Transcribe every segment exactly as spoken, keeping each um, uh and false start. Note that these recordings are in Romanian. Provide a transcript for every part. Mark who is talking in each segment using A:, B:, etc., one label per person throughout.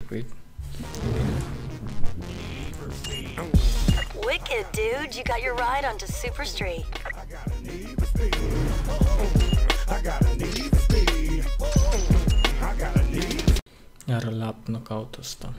A: circuit.
B: Wicked, dude. You got your ride onto Super Street.
A: Iar lap knockout ăsta.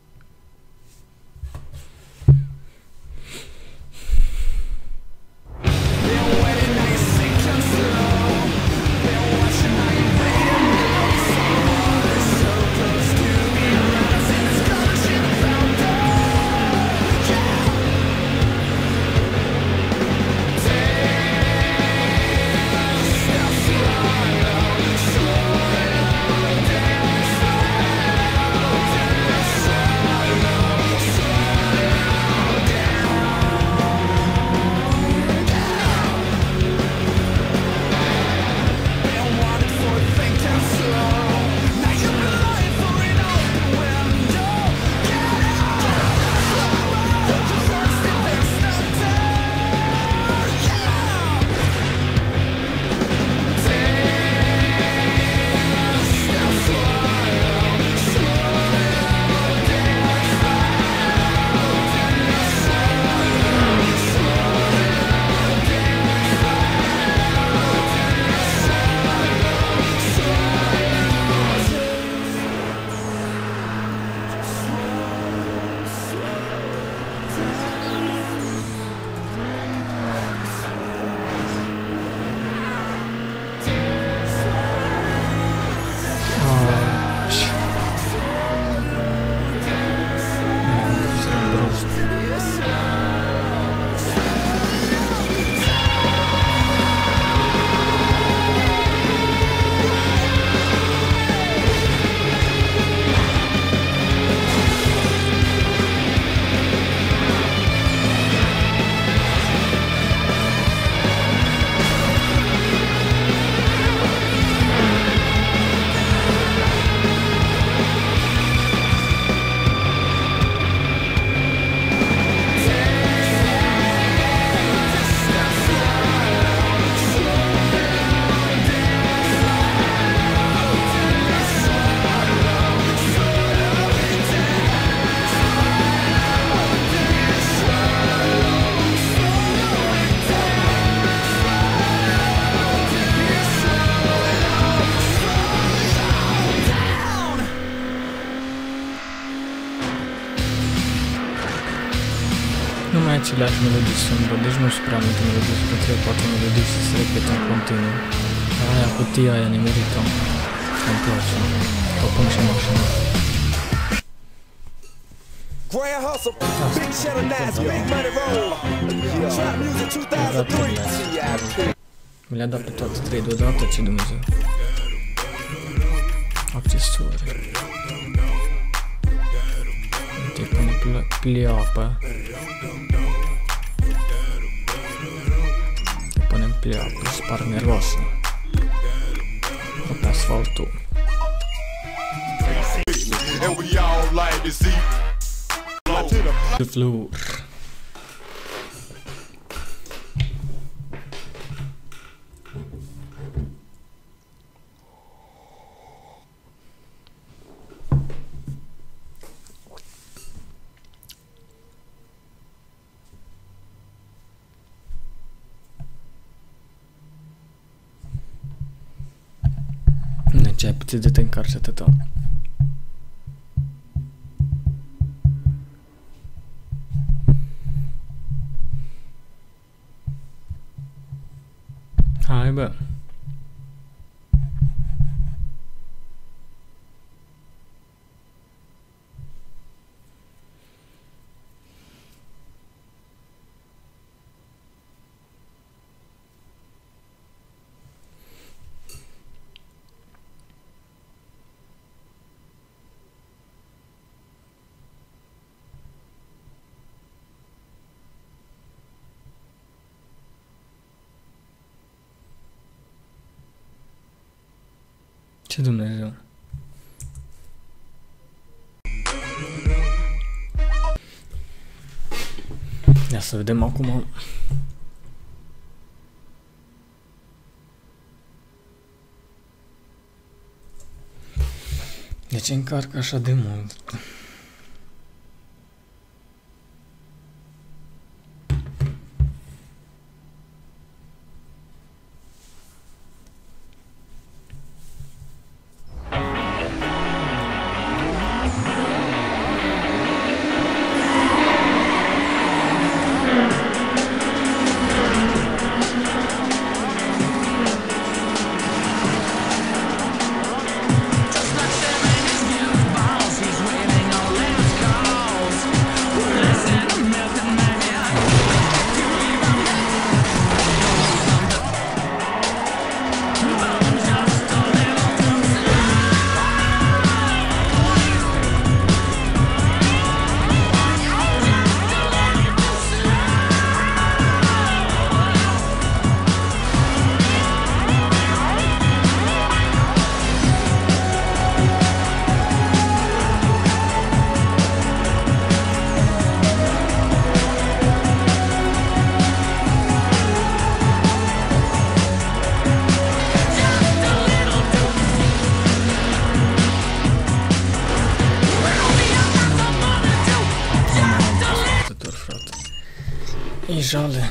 A: Numai aceleași melodii sunt, bă, deci nu sunt prea multe melodii, sunt trei patru melodii și se repetă în continuu. Dar aia cutia aia ne merită. Îmi place. O pun și în mașină. Mi le-a dat pe toate trei deodată, ce Dumnezeu. Accesorii. Te pune pleoapă. Te punem pleoapă, spar nervoasă. Pe asfaltul. The floor. Ce ai puțin de te încarci atâta. Hai bă. Ce Dumnezeu? Ia să vedem acum. Deci ce încarcă așa de mult? E jale.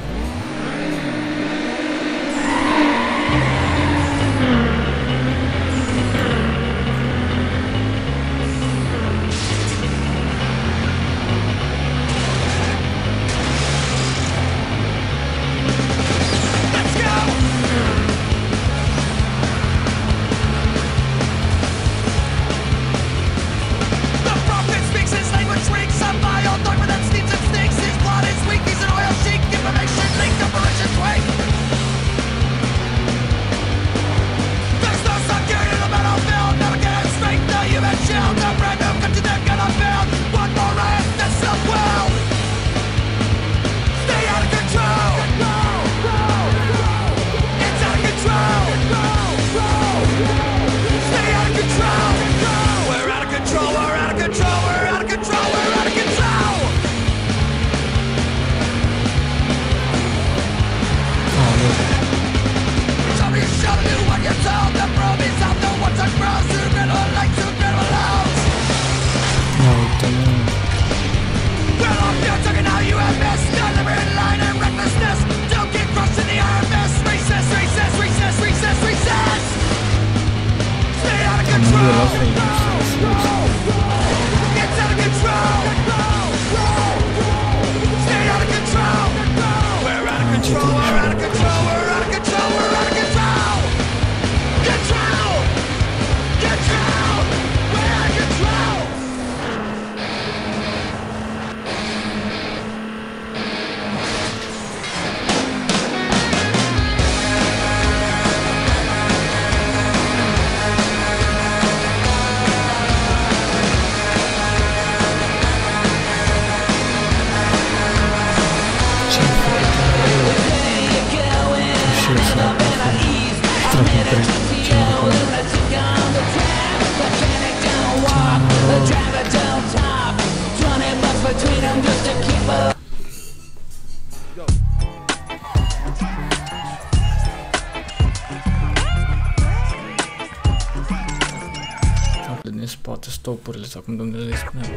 A: Din spate, stopurile sau cum domnule le spunea.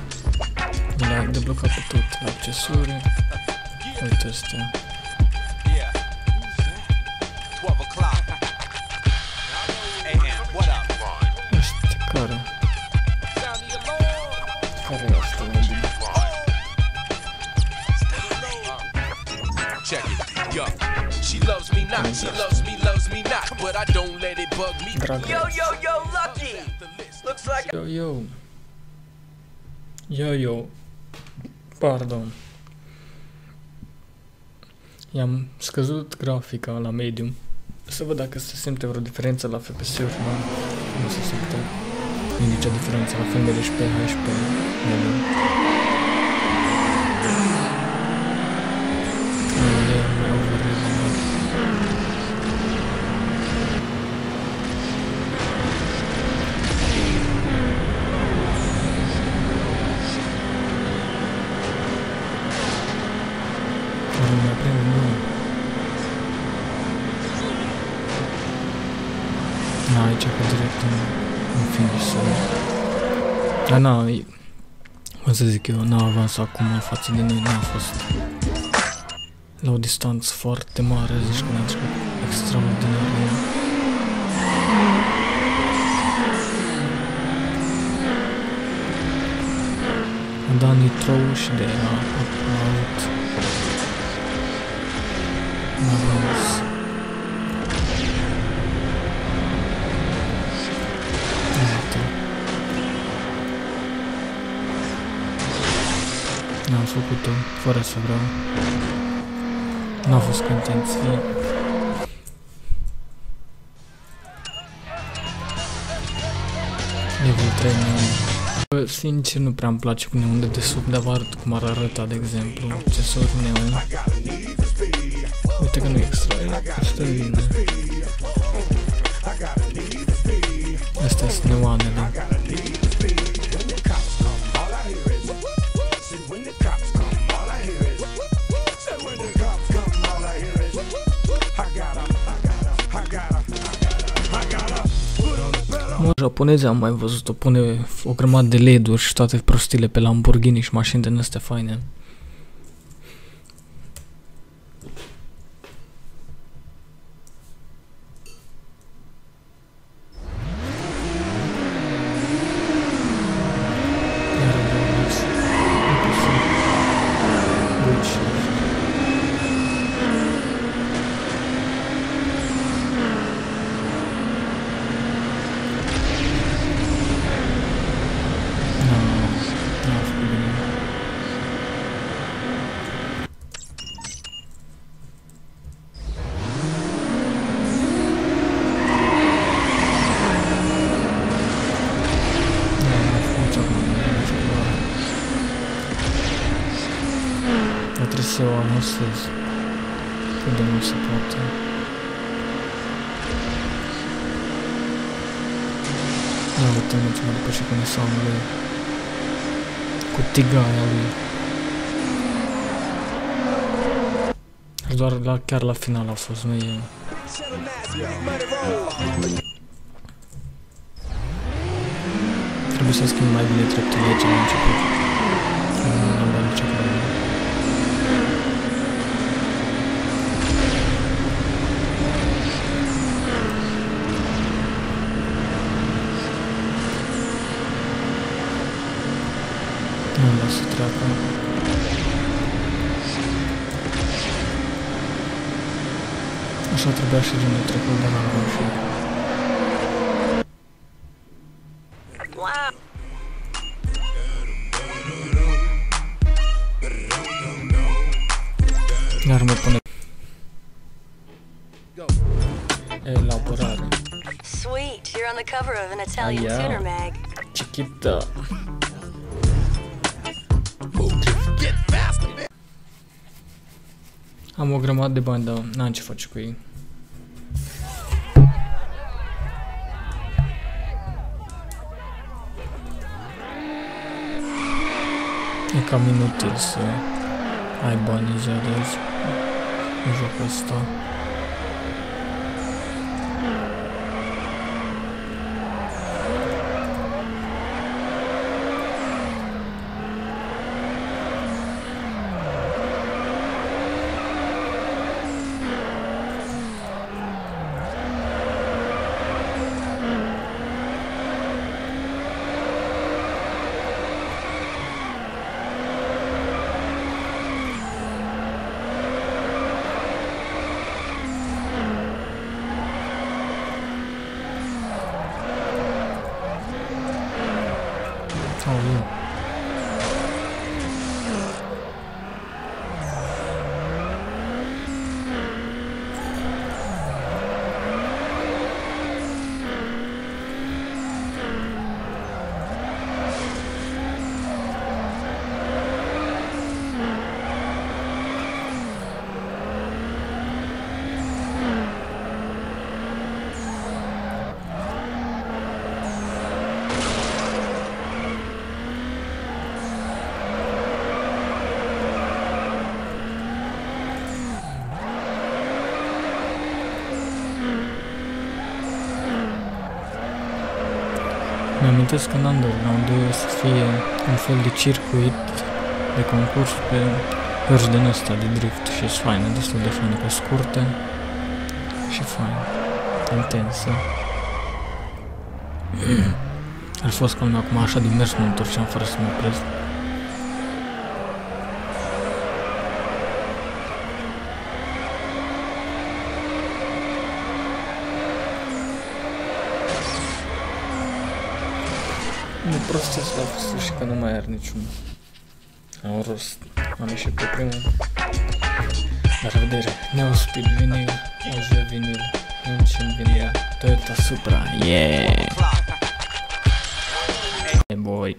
A: Le-a deblocat pe tot, accesuri. Uite astea. Este care? Care e asta, mă bine?
C: Check it, yo. She loves me not, she loves me, loves me not, but I don't let it bug me. Yo, yo, yo, Lucky! Looks like
A: Yo, yo. Yo, yo. Pardon. I-am scăzut grafica la medium. Să văd dacă se simte vreo diferență la F P S-uri, nu? Nu se simte nicio diferență la F M R și pe H P medium. Aici pe direct în în finisă. Dar n-a, cum să zic eu, n-a avansat acum față de noi, n-a fost la o distanță foarte mare, zici că n-a trecut extraordinar. A dat nitro și de aia a avut un avans. N-am făcut-o fără să vreau. N-a fost cu intenție. Level trei neon. Sincer nu prea îmi place cu neon de desubt, dar vă arăt cum ar arăta, de exemplu, accesori neon. Uite că nu e extra, stă bine. Astea sunt neoanele. Japonezii am mai văzut-o, pune o grămadă de L E D-uri și toate prostile pe Lamborghini și mașini din astea faine. Trebuie să o avansez cât de mult se poate. Ia uite, nu ți-mă după și cu Nissan-ul lui, cu tigaia lui. Doar la, chiar la final a fost, nu e... Trebuie să schimb mai bine treptele aici la început. Nu am dat nicio problemă. Nu am dat să treacă. Așa trebuia și din de trecut, dar n-am reușit. Iar mă pune elaborare.
B: Sweet, you're on the cover of an Italian tuner mag.
A: Chiquita. Am o grămadă de bani, dar n-am ce face cu ei. E cam inutil să ai bani în ziua de azi în jocul ăsta. Oh, yeah. Mi-amintesc în Underground doi să fie un fel de circuit de concurs pe hărți din ăsta de drift și e faină, destul de faină, că scurte și faină, intensă. Ar fost ca acum așa din mers mă întorceam fără să mă opresc. Nu prostesc la sfârșit că nu mai are niciun au rost. Am ieșit pe primul. La revedere. Neospid vinil, O J vinil, Ancient vinil, Toyota Supra. Yeah! Hey boy!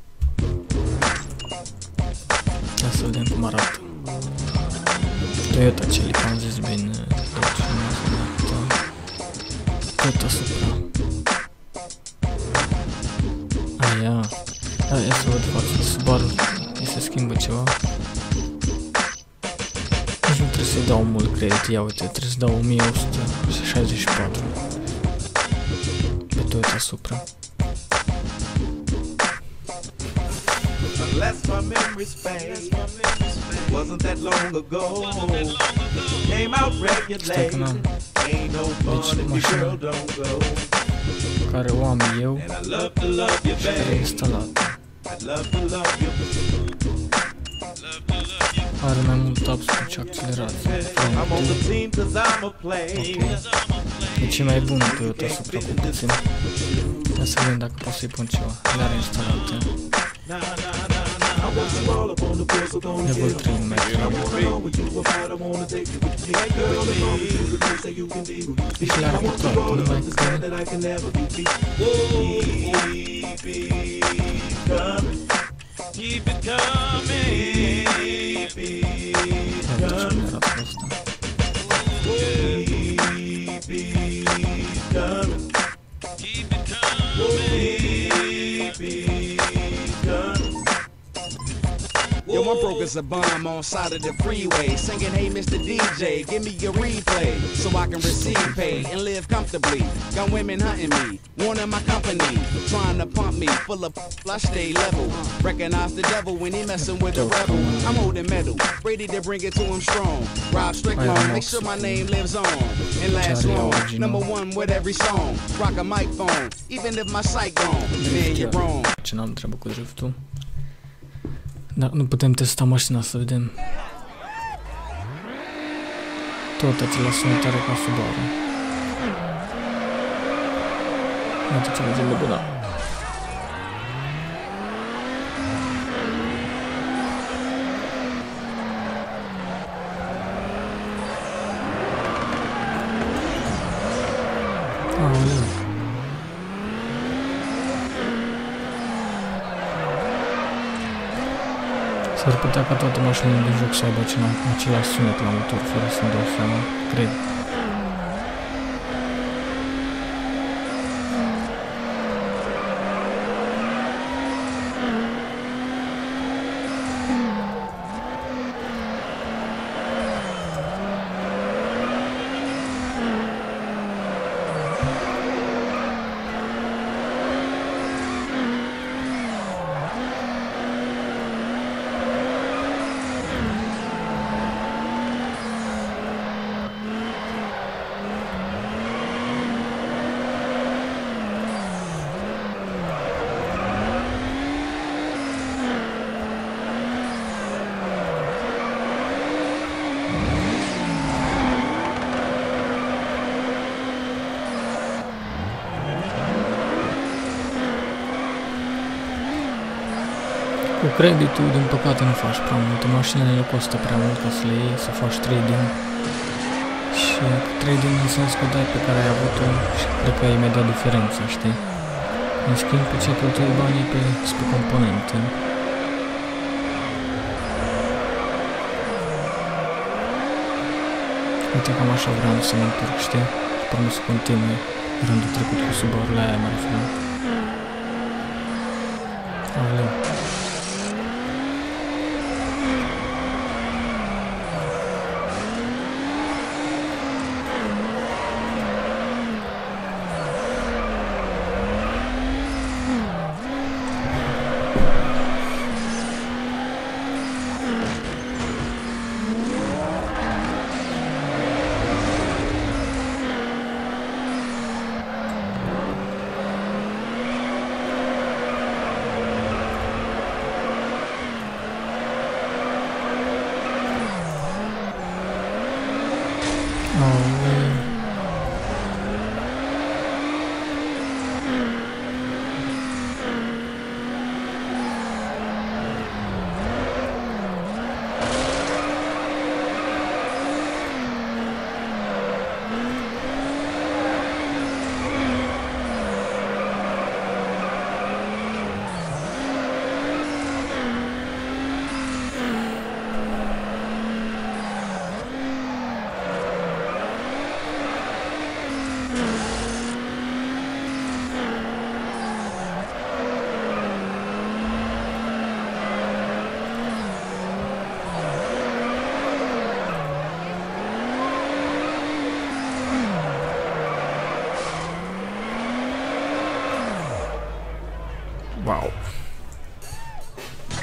A: Ia să vedem cum arată. Toyota Celica, am zis bine. Toyota Supra. Aia, da, ia să văd față, Subaru, îi se schimbă ceva. Nici nu trebuie să-i dau mult credit, ia uite, trebuie să dau o mie o sută șaizeci și patru pe Toyota Supra. Stai că n-am, deci mașina care o am eu și care e instalată. Are mai mult upswitch și accelerație. Ok. Deci e mai bun Toyota Supra cu puțin. Ia să vedem dacă pot să-i pun ceva. Le are instalate. Level trei nu mai trebuie. Deci le-a raportat, nu mai cred.
C: Keep it coming.
A: Ia ce mi-a rapat ăsta.
C: Keep it coming. Keep it coming. Yo, I'm broke as a bomb on side of the freeway, singing, hey, Mister D J, give me your replay, so I can receive pay and live comfortably. Got women hunting me, wanting my company, trying to pump me, full of I stay level. Recognize the devil when he messing with the rebel. I'm holding metal, ready to bring it to him strong. Rob Strickland, make sure my name lives on and lasts long. Number one with every song, rock a microphone, even if my sight gone, man, you're wrong.
A: Ce n-am treabă cu driftul. Dar nu putem testa mașina să vedem. Tot acela sunetare ca Subaru. Iată ce vedem de bună. Aoleu. S-ar putea ca toate mașinile de joc să aibă același sunet la motor, fără să-mi dau seama, cred. Cu creditul, din păcate, nu faci prea multe. Mașinile nu costă prea mult ca să le iei, să faci trading. Și trading înseamnă că dai pe care ai avut-o și cred că ai imediat diferența, știi? În schimb, pe ce cheltuie banii pe, pe componente. Uite, cam așa vreau să mă întorc, știi? Și până să continui rândul trecut cu Subaru, la aia mă referam. Aoleu.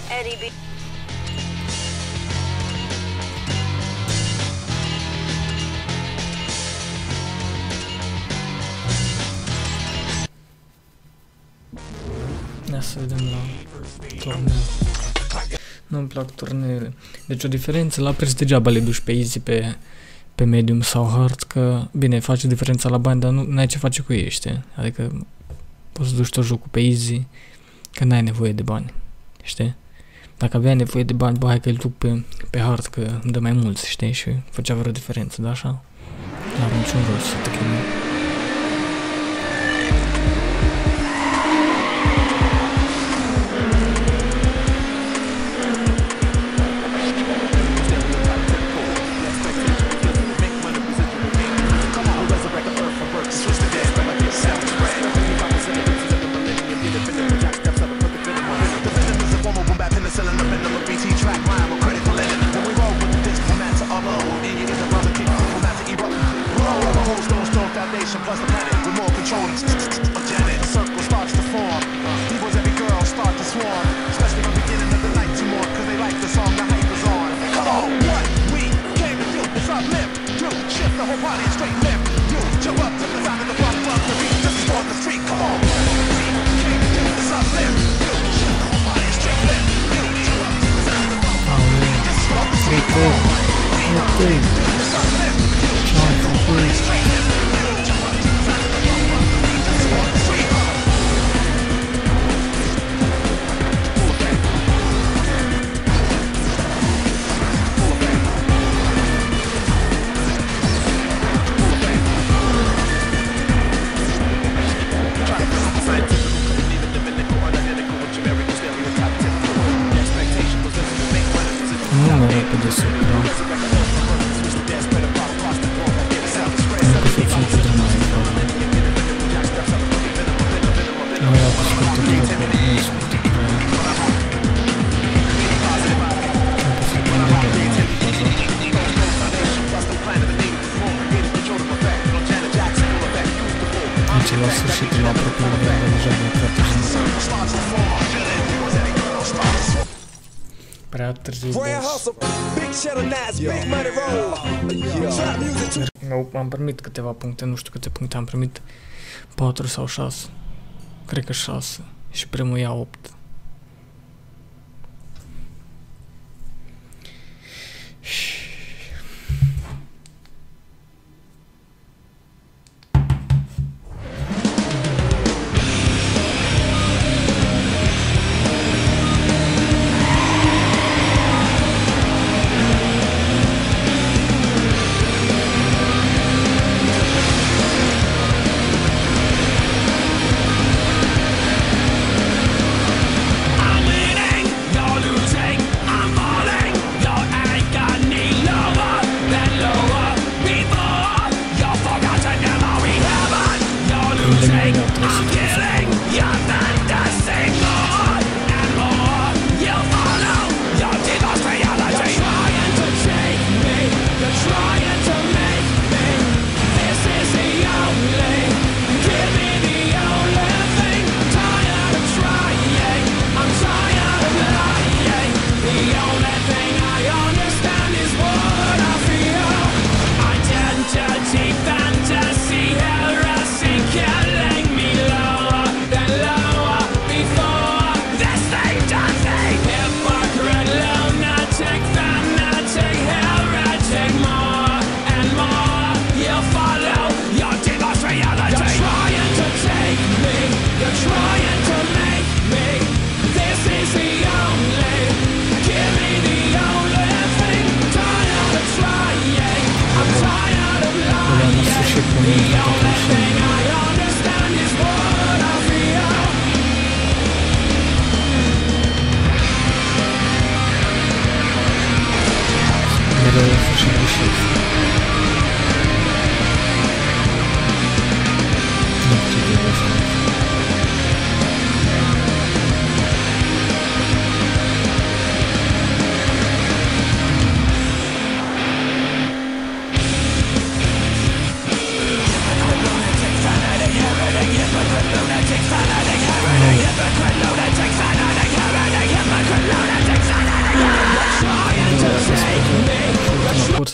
B: Eddie B.
A: Ia să vedem la turneu. Nu-mi plac turneele. Deci o diferență la preț degeaba le duci pe easy, pe, pe medium sau hard, că bine, face diferența la bani, dar nu ai ce face cu ei, știi? Adică poți să duci tot jocul pe easy, că n-ai nevoie de bani, știi? Dacă aveai nevoie de bani, bă, hai că îl duc pe, pe hard, că îmi dă mai mulți, știi? Și făcea vreo diferență, da, așa? N-are niciun rost să te chinui. La sfârșit, la apropiere de deja de prea târziu. Prea târziu. Nu, am primit câteva puncte, nu știu câte puncte am primit, patru sau șase. Cred că șase. Și primul ia opt.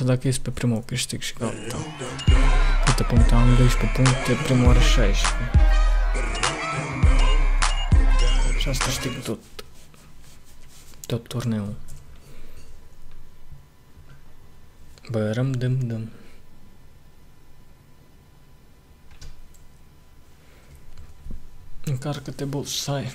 A: dacă ies pe primul câștig și gata. Câte puncte am? doisprezece puncte, primul are șaisprezece. Și asta câștig tot. Tot turneul. Bă, răm dăm dăm. Încarcă-te, boss, hai.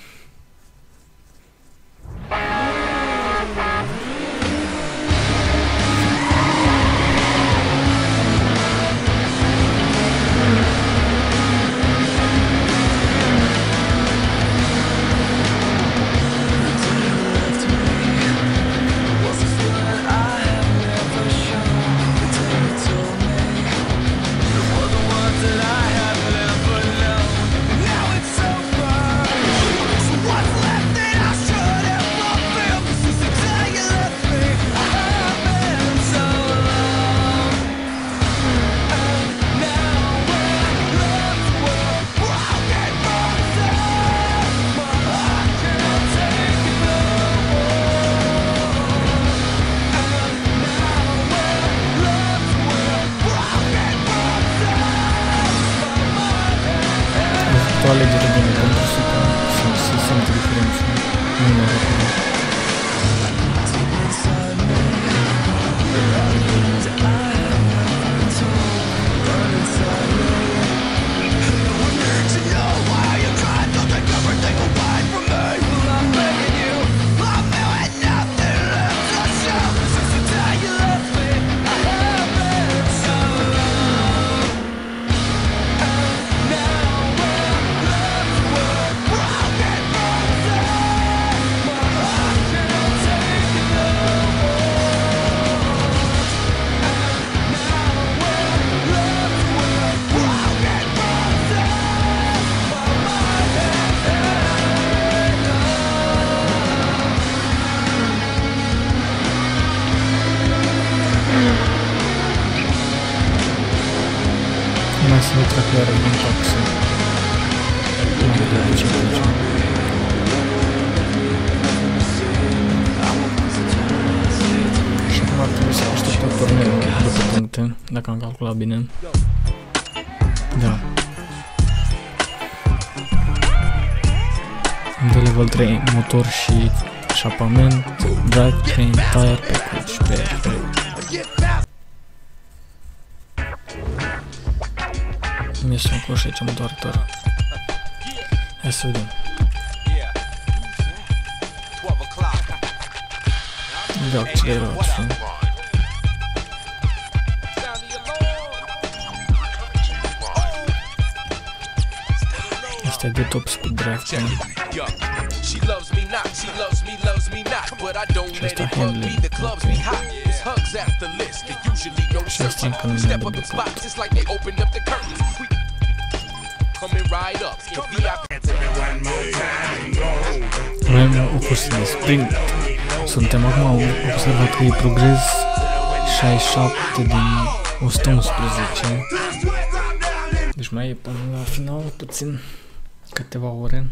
A: O alegere bună pentru să se simtă diferență. Nu mă răpune. Mai să nu trec iară din taxă. Mai de aici, aici. Și acum ar trebui să așteptăm turneul după puncte, dacă am calculat bine. Da. De level trei, motor și șapament, drivetrain, tire package, perfect. Mi sunt cu și aici motor. Hai să vedem. De accelerație. Asta e de top speed drivetrain. Și asta handling. Okay. Și asta încă nu mi-a deblocat. Avem o cursă de sprint. Suntem acum, am observat că e progres șaizeci și șapte din o sută unsprezece. Deci mai e până la final puțin, câteva ore.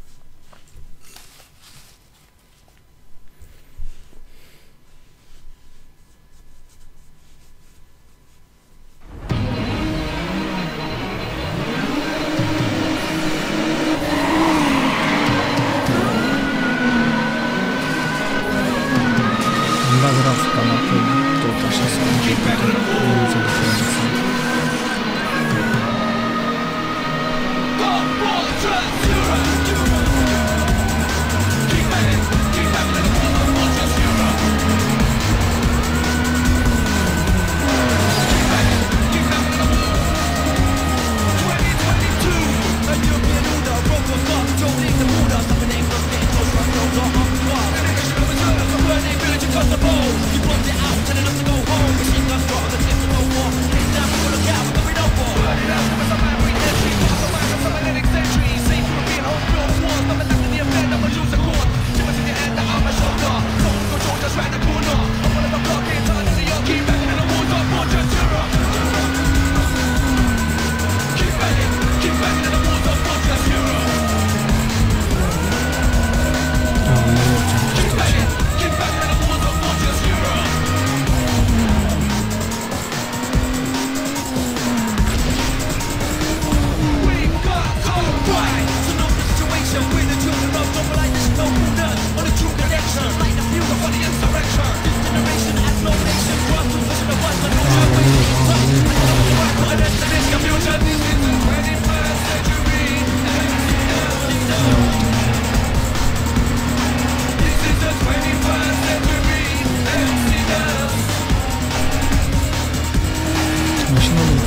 A: Da grafica la pe tot așa să merge pe tot, nu înțeleg diferența.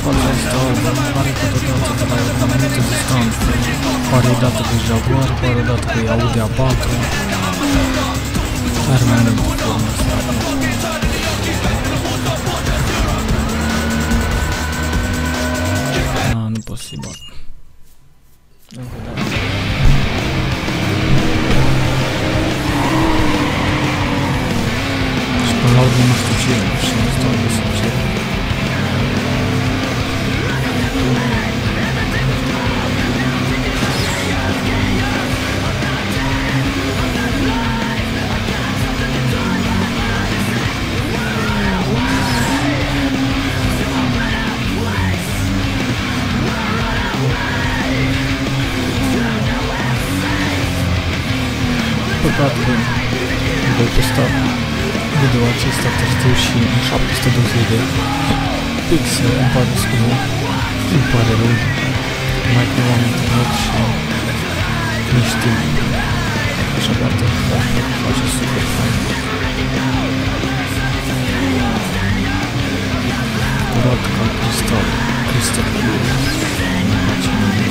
A: faccia storia, pare că totodată de la o anumită distanță. Pare odată cu Jaguar, pare odată cu Audi A patru. Are mai multe forme strate. Ah, nu pot să-i bat. Încă o dată. Și până la urmă nu știu ce e, și nu stau de sincer. Păcat că voi posta video acesta târziu și în șapte sute douăzeci de pixel, îmi pare scuze, îmi pare rău, mai că nu am internet și nu știu, așa poate face super fain. Curat ca cristal, cristal pur, îmi place mult.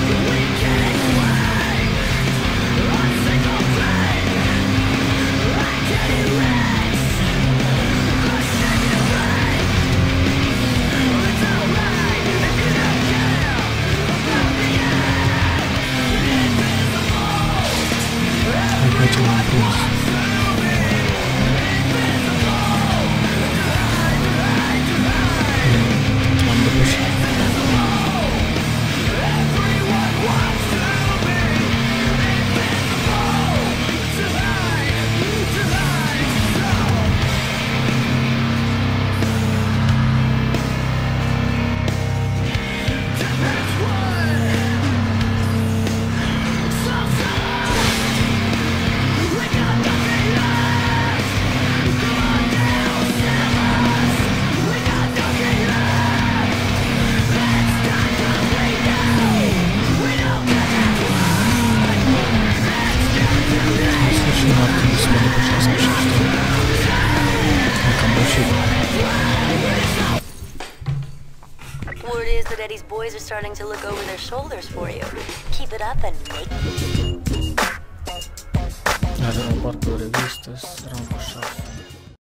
A: Facem un plus. M-am depășit.
B: Word is that Eddie's boys are starting to look over their shoulders for you. Keep it up and make...
A: Are o parcă o revistă, rancul șase.